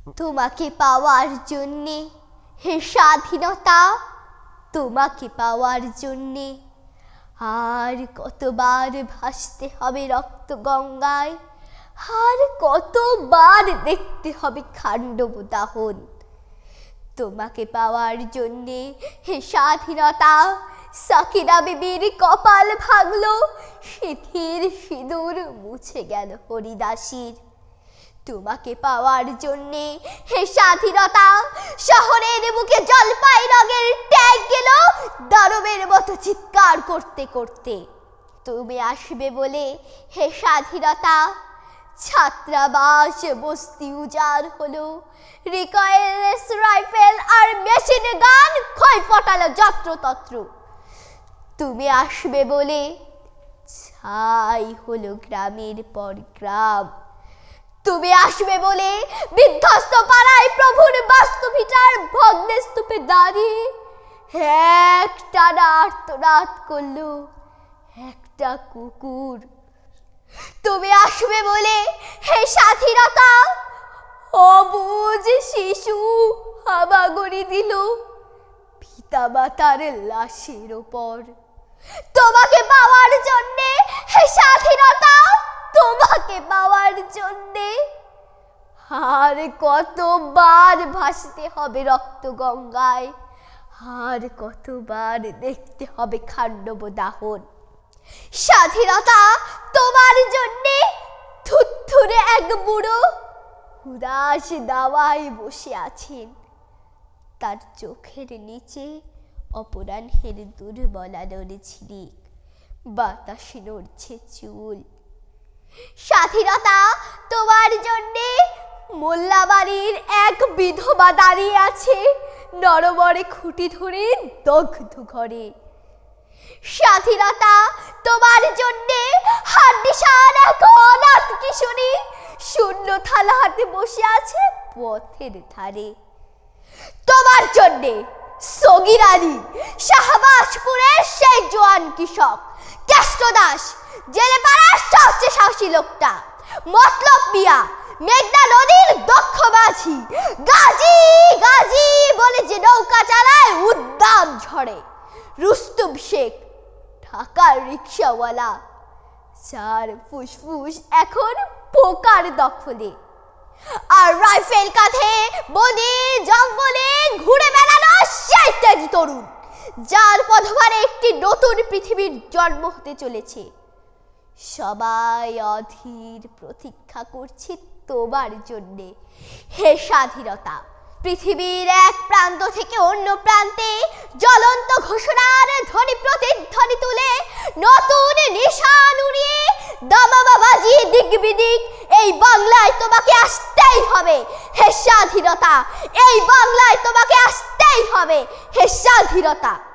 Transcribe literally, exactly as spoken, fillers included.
তোমাকে পাওয়ার জন্যে হে স্বাধীনতা, তোমাকে পাওয়ার জন্যে আর কতবার ভাসতে হবে রক্ত গঙ্গায়, আর কতবার দেখতে হবে খান্ডব দাহন। তোমাকে পাওয়ার জন্যে হে স্বাধীনতা, সাকিনা বিবির কপাল ভাঙলো, সিঁথির সিঁদুর মুছে গেল হরিদাসীর। তোমাকে পাওয়ার জন্যে হে স্বাধীনতা, শহরের বুকে জলপাই রঙের ট্যাগ গেল দানবের মতো চিৎকার করতে করতে। তুমি আসবে বলে হে স্বাধীনতা, ছাত্রাবাস বস্তি উজাড় হলো, রিকয়েললেস রাইফেল আর মেশিন গান ক্ষয় ফটালো যত্রতত্র। তুমি আসবে বলে ছাই হলো গ্রামের পর গ্রাম। তুমি আসবে বলে বিধ্বস্ত পাড়ায় প্রভুর বাস্তুভিটার ভগ্নস্তূপে দাঁড়িয়ে একটানা আর্তনাদ করলো একটা কুকুর। তুমি আসবে বলে হে স্বাধীনতা, অবুঝ শিশু হামাগুড়ি দিল পিতামাতার লাশের ওপর। তোমাকে পাওয়ার জন্যে হে স্বাধীনতা, তোমাকে পাওয়ার জন্যে আর কতবার ভাসতে হবে রক্ত গঙ্গায়, আর কতবার দেখতে হবে খান্ডব দাহন। স্বাধীনতা তোমার জন্যে থুরথুরে এক বুড়ো উদাস দাওয়ায় বসে আছেন, তার চোখের নিচে অপরাহ্নের দুর্বলা নড়ে ঝিলিক, বাতাসে নড়ছে চুল। স্বাধীনতা তোমার জন্যে মোল্লাবাড়ির এক বিধবা দাঁড়িয়ে আছে নরবরে খুঁটি ধরে দগ্ধ ঘরে। স্বাধীনতা তোমার জন্যে হাড্ডিসার এক অনাথ কিশোরী শূন্য থালা হাতে বসে আছে পথের ধারে। তোমার জন্যে সগীর আলী শাহবাজপুরের সেই জোয়ান কৃষক, কেষ্টদাস জেলে পাড়ার সবচেয়ে সাহসী লোকটা, মতলব মিয়া মেঘনা নদীর দক্ষ মাঝি, গাজী গাজী বলে যে নৌকা চালায় উদ্দাম ঝড়ে, রুস্তুম শেখ ঢাকার রিক্সাওয়ালা, যার ফুসফুস এখন পোকার দখলে, আর রাইফেল কাঁধে বনে জঙ্গলে ঘুরে বেড়ানো সেই তেজ তরুণ, যার পথভারে একটি নতুন পৃথিবীর জন্ম হতে চলেছে। সবাই অধীর প্রতীক্ষা করছে তোমার জন্যে হে স্বাধীনতা। পৃথিবীর এক প্রান্ত থেকে অন্য প্রান্তে জ্বলন্ত ঘোষণার ধ্বনি প্রতিধ্বনি তুলে নতুন নিশান উড়িয়ে দামামা বাজিয়ে দিক বিদিক এই বাংলায় তোমাকে আসতেই হবে হে স্বাধীনতা, এই বাংলায় তোমাকে আসতেই হবে হে স্বাধীনতা।